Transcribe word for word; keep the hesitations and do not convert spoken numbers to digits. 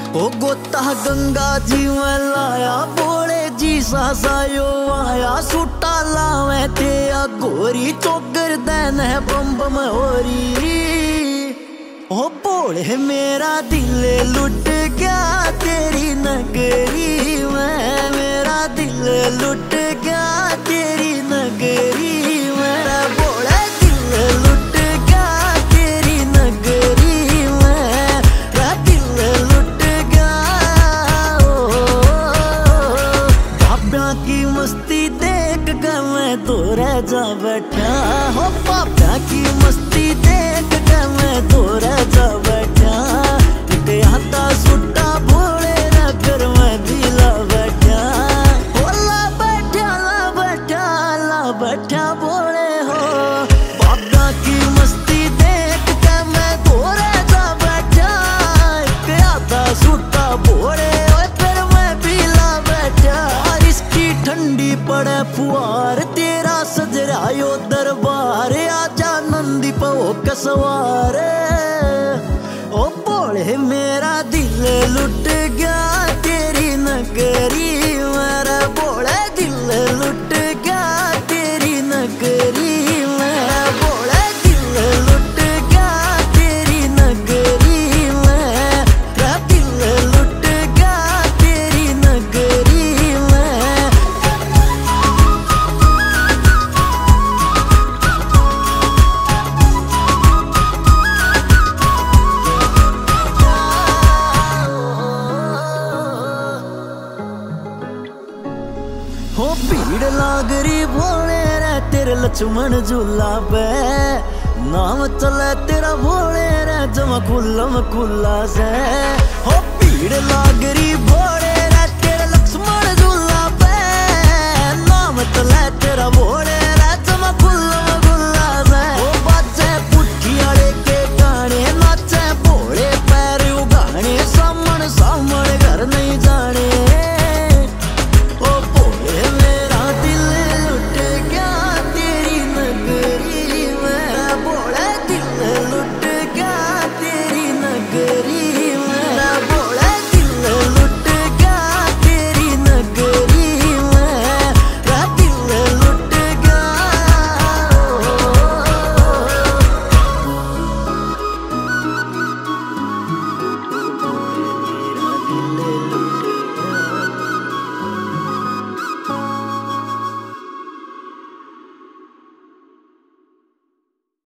ओ गोता गंगा जी में लाया बोले जी सासायो आया सूटा लावे ते गोरी चोकर देन है बम बम होरी। ओ बोले मेरा दिल लुट गया तेरी नगरी में, मेरा दिल लुट गया तेरी नगरी में। बोले दिल लुट गया तेरी नगरी में, दिल लुट गया। बाबा की मस्ती देख कर मैं तो रह जा बैठा, हो बाबा की मस्ती देख कर मैं तो रह जा बैठा। ते आता सुट्टा भोले ना कर मैं भी ला बैठा, हो ला बैठा ला बैठा ला बैठा बोले हो। बाबा की मस्ती देख कर मैं तो रह जा बैठा, ते आता सुट्टा भोले फिर मैं भी ला बैठा। बारिश की ठंडी पड़े फुहार तेरा सजरायो दरबार, आजा नंदी पो कसवार। ओ बोले मेरा दिल लुट गया तेरी नगरी, मेरा बोले दिल लुट गया तेरी नगरी, मेरा बोले दिल लुट गया तेरी नगरी, मेरा दिल लुट गया तेरी नगरी में। हो भीड़ लागरी भोले रे तेरे लक्ष्मण झूला पे, नाम चले तेरा भोले रे जमा खुल्लम खुल्ला से। हो भीड़ लागरी भोले